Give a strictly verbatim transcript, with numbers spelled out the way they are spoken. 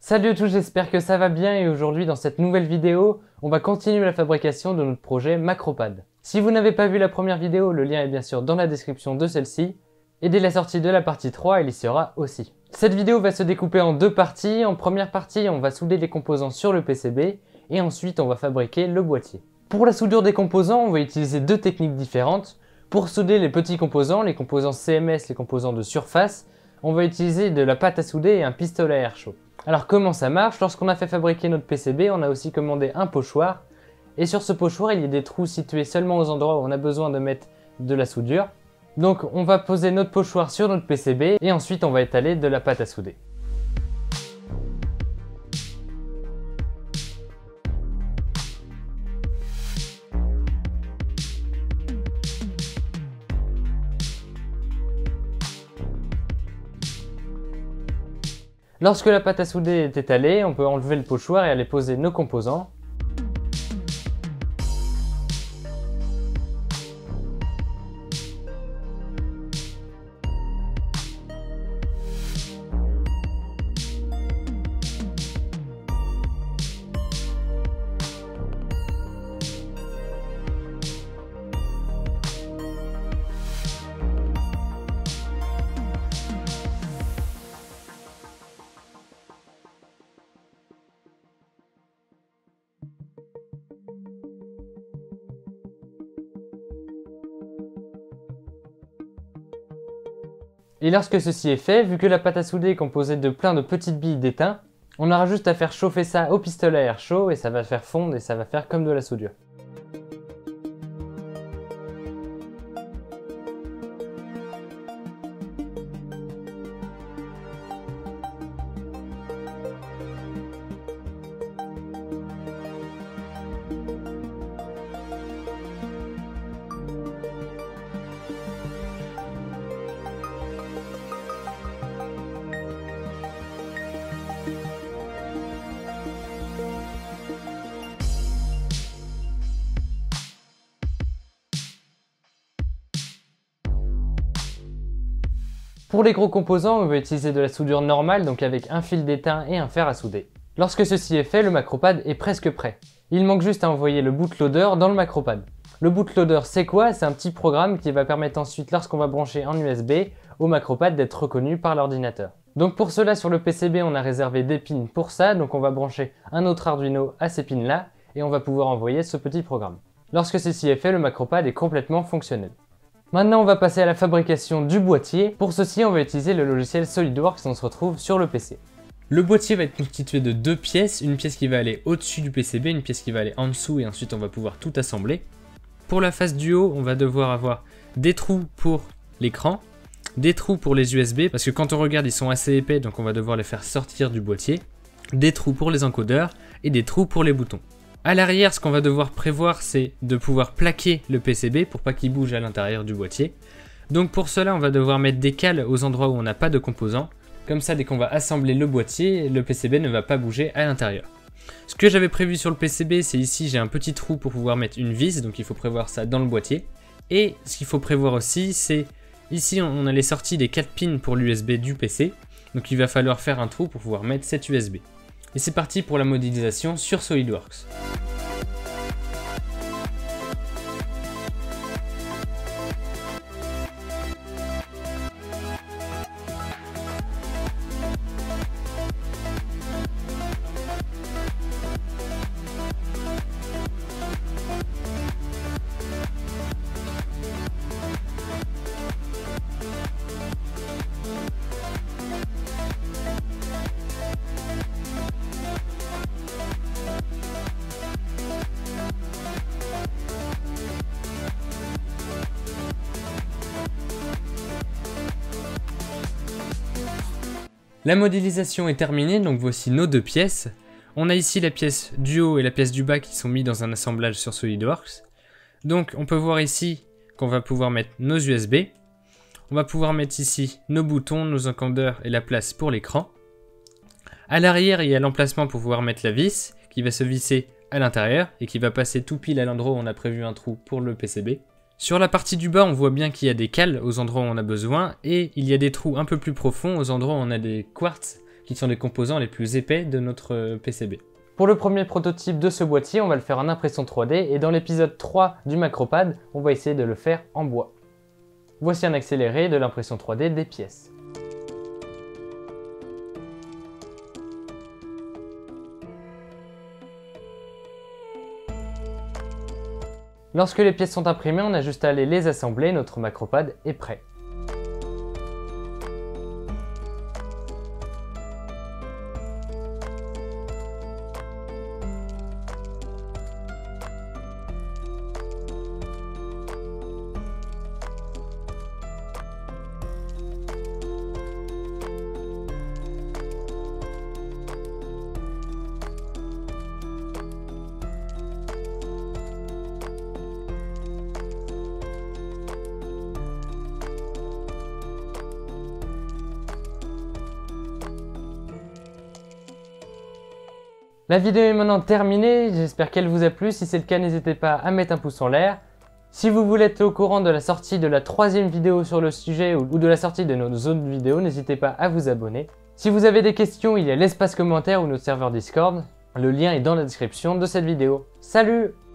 Salut à tous, j'espère que ça va bien et aujourd'hui dans cette nouvelle vidéo, on va continuer la fabrication de notre projet Macropad. Si vous n'avez pas vu la première vidéo, le lien est bien sûr dans la description de celle-ci et dès la sortie de la partie trois, il y sera aussi. Cette vidéo va se découper en deux parties. En première partie, on va souder les composants sur le P C B et ensuite on va fabriquer le boîtier. Pour la soudure des composants, on va utiliser deux techniques différentes. Pour souder les petits composants, les composants C M S, les composants de surface, on va utiliser de la pâte à souder et un pistolet à air chaud. Alors comment ça marche? Lorsqu'on a fait fabriquer notre P C B, on a aussi commandé un pochoir. Et sur ce pochoir, il y a des trous situés seulement aux endroits où on a besoin de mettre de la soudure. Donc on va poser notre pochoir sur notre P C B et ensuite on va étaler de la pâte à souder. Lorsque la pâte à souder est étalée, on peut enlever le pochoir et aller poser nos composants. Et lorsque ceci est fait, vu que la pâte à souder est composée de plein de petites billes d'étain, on aura juste à faire chauffer ça au pistolet à air chaud et ça va faire fondre et ça va faire comme de la soudure. Pour les gros composants, on va utiliser de la soudure normale, donc avec un fil d'étain et un fer à souder. Lorsque ceci est fait, le Macropad est presque prêt. Il manque juste à envoyer le bootloader dans le Macropad. Le bootloader, c'est quoi? C'est un petit programme qui va permettre ensuite, lorsqu'on va brancher en U S B, au Macropad d'être reconnu par l'ordinateur. Donc pour cela, sur le P C B, on a réservé des pins pour ça, donc on va brancher un autre Arduino à ces pins-là, et on va pouvoir envoyer ce petit programme. Lorsque ceci est fait, le Macropad est complètement fonctionnel. Maintenant, on va passer à la fabrication du boîtier. Pour ceci, on va utiliser le logiciel SolidWorks, on se retrouve sur le P C. Le boîtier va être constitué de deux pièces, une pièce qui va aller au-dessus du P C B, une pièce qui va aller en dessous et ensuite on va pouvoir tout assembler. Pour la face du haut, on va devoir avoir des trous pour l'écran, des trous pour les U S B, parce que quand on regarde, ils sont assez épais, donc on va devoir les faire sortir du boîtier, des trous pour les encodeurs et des trous pour les boutons. À l'arrière, ce qu'on va devoir prévoir, c'est de pouvoir plaquer le P C B pour pas qu'il bouge à l'intérieur du boîtier. Donc pour cela, on va devoir mettre des cales aux endroits où on n'a pas de composants. Comme ça, dès qu'on va assembler le boîtier, le P C B ne va pas bouger à l'intérieur. Ce que j'avais prévu sur le P C B, c'est ici, j'ai un petit trou pour pouvoir mettre une vis, donc il faut prévoir ça dans le boîtier. Et ce qu'il faut prévoir aussi, c'est ici, on a les sorties des quatre pins pour l'U S B du P C. Donc il va falloir faire un trou pour pouvoir mettre cette U S B. Et c'est parti pour la modélisation sur SolidWorks. La modélisation est terminée, donc voici nos deux pièces. On a ici la pièce du haut et la pièce du bas qui sont mis dans un assemblage sur SolidWorks. Donc on peut voir ici qu'on va pouvoir mettre nos U S B. On va pouvoir mettre ici nos boutons, nos encodeurs et la place pour l'écran. À l'arrière, il y a l'emplacement pour pouvoir mettre la vis qui va se visser à l'intérieur et qui va passer tout pile à l'endroit où on a prévu un trou pour le P C B. Sur la partie du bas, on voit bien qu'il y a des cales aux endroits où on a besoin et il y a des trous un peu plus profonds aux endroits où on a des quartz qui sont les composants les plus épais de notre P C B. Pour le premier prototype de ce boîtier, on va le faire en impression trois D et dans l'épisode trois du Macropad, on va essayer de le faire en bois. Voici un accéléré de l'impression trois D des pièces. Lorsque les pièces sont imprimées, on a juste à aller les assembler, notre Macropad est prêt. La vidéo est maintenant terminée, j'espère qu'elle vous a plu. Si c'est le cas, n'hésitez pas à mettre un pouce en l'air. Si vous voulez être au courant de la sortie de la troisième vidéo sur le sujet ou de la sortie de nos autres vidéos, n'hésitez pas à vous abonner. Si vous avez des questions, il y a l'espace commentaire ou notre serveur Discord. Le lien est dans la description de cette vidéo. Salut!